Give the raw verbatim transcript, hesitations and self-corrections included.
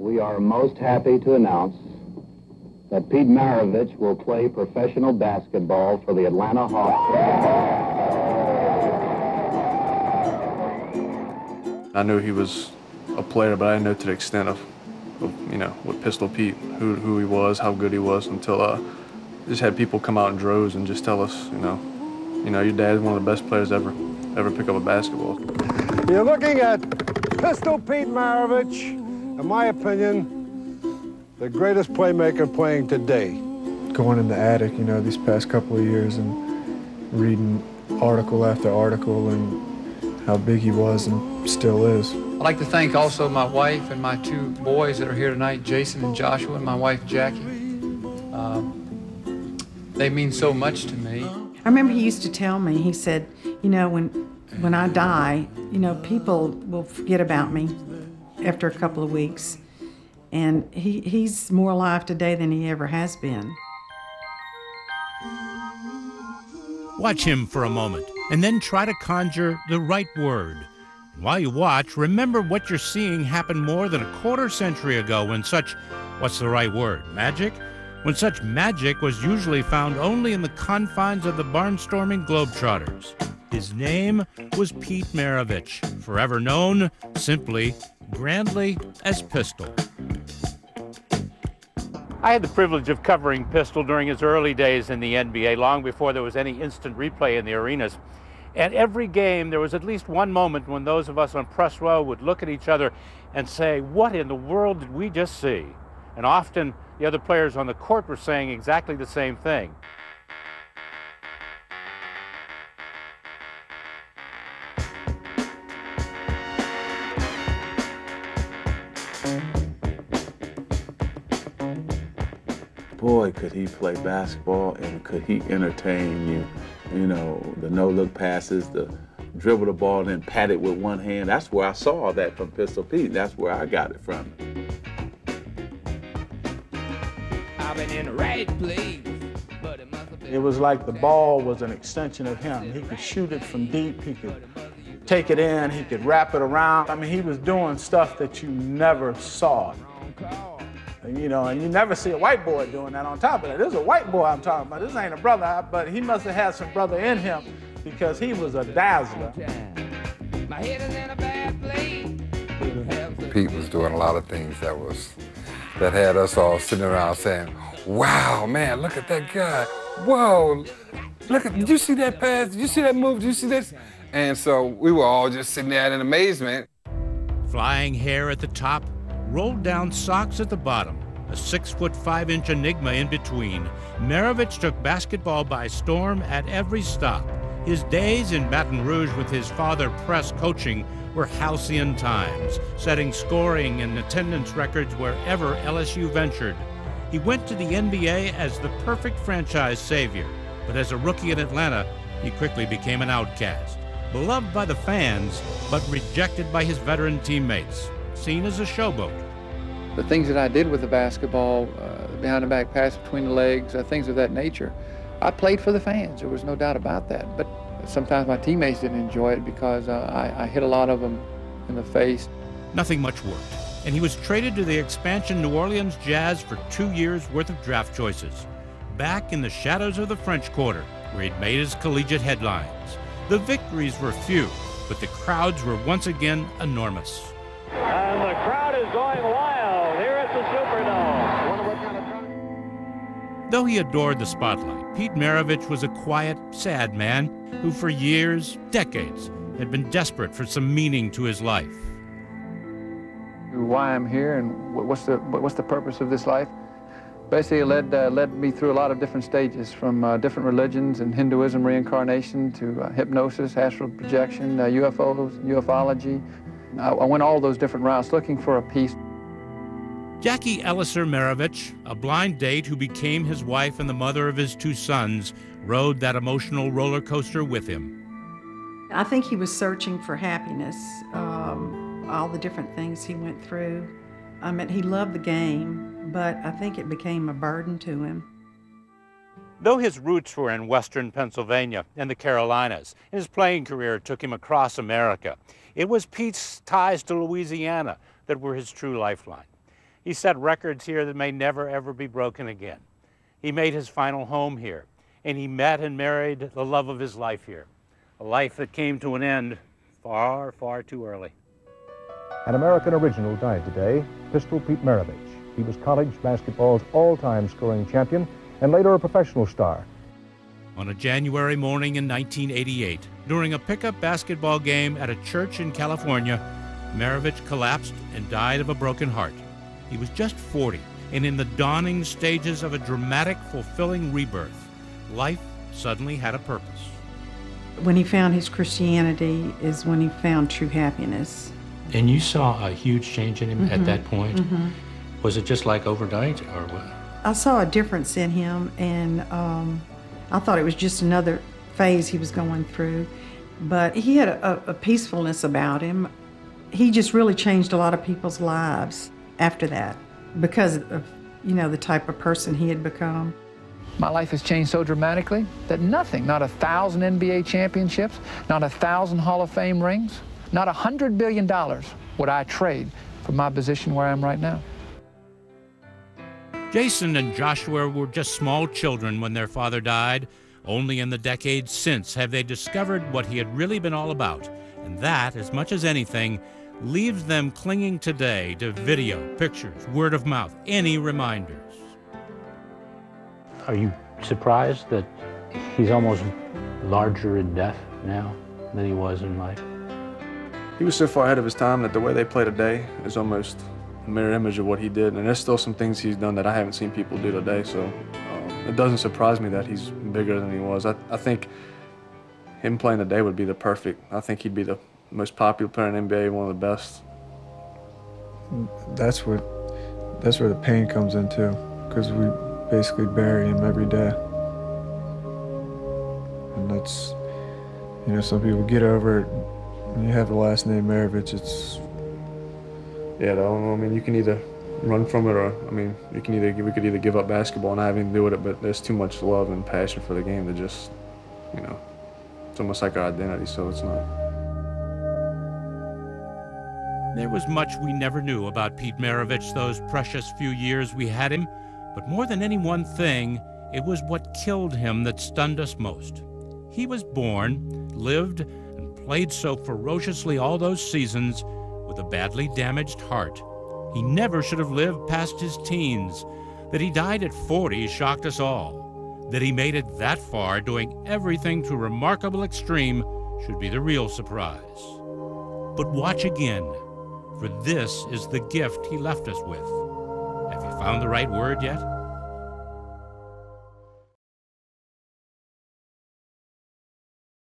we are most happy to announce that Pete Maravich will play professional basketball for the Atlanta Hawks. I knew he was a player, but I didn't know to the extent of, of you know, with Pistol Pete, who, who he was, how good he was, until uh, just had people come out in droves and just tell us, you know, you know, your dad's one of the best players ever, ever pick up a basketball. You're looking at Pistol Pete Maravich, in my opinion, the greatest playmaker playing today. Going in the attic, you know, these past couple of years and reading article after article and how big he was and still is. I'd like to thank also my wife and my two boys that are here tonight, Jason and Joshua, and my wife, Jackie. Uh, they mean so much to me. I remember he used to tell me, he said, you know, when, when I die, you know, people will forget about me after a couple of weeks. And he, he's more alive today than he ever has been. Watch him for a moment, and then try to conjure the right word. And while you watch, remember what you're seeing happened more than a quarter century ago when such, what's the right word, magic? When such magic was usually found only in the confines of the barnstorming Globetrotters. His name was Pete Maravich, forever known simply, grandly, as Pistol. I had the privilege of covering Pistol during his early days in the N B A, long before there was any instant replay in the arenas. And every game, there was at least one moment when those of us on press row would look at each other and say, what in the world did we just see? And often the other players on the court were saying exactly the same thing. Boy, could he play basketball and could he entertain you. You know, the no-look passes, the dribble the ball and then pat it with one hand. That's where I saw that from Pistol Pete. That's where I got it from. I've been in the right place, but it must have been. It was like the ball was an extension of him. He could shoot it from deep, he could take it in, he could wrap it around. I mean, he was doing stuff that you never saw. You know, and you never see a white boy doing that on top of that. This is a white boy I'm talking about. This ain't a brother, but he must have had some brother in him because he was a dazzler. My head is in a bad place. Pete was doing a lot of things that was, that had us all sitting around saying, wow, man, look at that guy. Whoa, look at, did you see that pass? Did you see that move? Did you see this? And so we were all just sitting there in amazement. Flying hair at the top, rolled down socks at the bottom, a six foot five inch enigma in between. Maravich took basketball by storm at every stop. His days in Baton Rouge with his father press coaching were halcyon times, setting scoring and attendance records wherever L S U ventured. He went to the N B A as the perfect franchise savior, but as a rookie in Atlanta, he quickly became an outcast. Beloved by the fans, but rejected by his veteran teammates. Seen as a showboat. The things that I did with the basketball, uh, behind the back pass between the legs, uh, things of that nature, I played for the fans. There was no doubt about that. But sometimes my teammates didn't enjoy it because uh, I, I hit a lot of them in the face. Nothing much worked, and he was traded to the expansion New Orleans Jazz for two years worth of draft choices. Back in the shadows of the French Quarter, where he'd made his collegiate headlines. The victories were few, but the crowds were once again enormous. And the crowd is going wild here at the Superdome. Though he adored the spotlight, Pete Maravich was a quiet, sad man who for years, decades, had been desperate for some meaning to his life. Why I'm here and what's the, what's the purpose of this life? Basically, it led, uh, led me through a lot of different stages, from uh, different religions and Hinduism, reincarnation, to uh, hypnosis, astral projection, uh, U F Os, ufology. I went all those different routes looking for a piece. Jackie Elliser Maravich, a blind date who became his wife and the mother of his two sons, rode that emotional roller coaster with him. I think he was searching for happiness, um, all the different things he went through. I mean, he loved the game, but I think it became a burden to him. Though his roots were in western Pennsylvania and the Carolinas, his playing career took him across America. It was Pete's ties to Louisiana that were his true lifeline. He set records here that may never, ever be broken again. He made his final home here, and he met and married the love of his life here, a life that came to an end far, far too early. An American original died today, Pistol Pete Maravich. He was college basketball's all-time scoring champion and later a professional star. On a January morning in nineteen eighty-eight, during a pickup basketball game at a church in California, Maravich collapsed and died of a broken heart. He was just forty, and in the dawning stages of a dramatic, fulfilling rebirth, life suddenly had a purpose. When he found his Christianity is when he found true happiness. And you saw a huge change in him Mm-hmm. at that point? Mm-hmm. Was it just like overnight, or what? I saw a difference in him, and um, I thought it was just another phase he was going through. But he had a, a peacefulness about him. He just really changed a lot of people's lives after that because of, you know, the type of person he had become. My life has changed so dramatically that nothing, not a thousand N B A championships, not a thousand Hall of Fame rings, not a hundred billion dollars would I trade for my position where I am right now. Jason and Joshua were just small children when their father died. Only in the decades since have they discovered what he had really been all about. And that, as much as anything, leaves them clinging today to video, pictures, word of mouth, any reminders. Are you surprised that he's almost larger in death now than he was in life? He was so far ahead of his time that the way they play today is almost a mirror image of what he did. And there's still some things he's done that I haven't seen people do today. So um, it doesn't surprise me that he's bigger than he was. I, I think him playing today would be the perfect. I think he'd be the most popular player in the N B A, one of the best. That's what, that's where the pain comes in too, because we basically bury him every day. And that's, you know, some people get over it. When you have the last name Maravich, it's... Yeah, I mean, you can either run from it or, I mean, you can either, we could either give up basketball and not have anything to do with it, but there's too much love and passion for the game to just, you know, it's almost like our identity, so it's not. There was much we never knew about Pete Maravich those precious few years we had him, but more than any one thing, it was what killed him that stunned us most. He was born, lived, and played so ferociously all those seasons with a badly damaged heart. He never should have lived past his teens. That he died at forty shocked us all. That he made it that far doing everything to remarkable extreme should be the real surprise. But watch again, for this is the gift he left us with. Have you found the right word yet?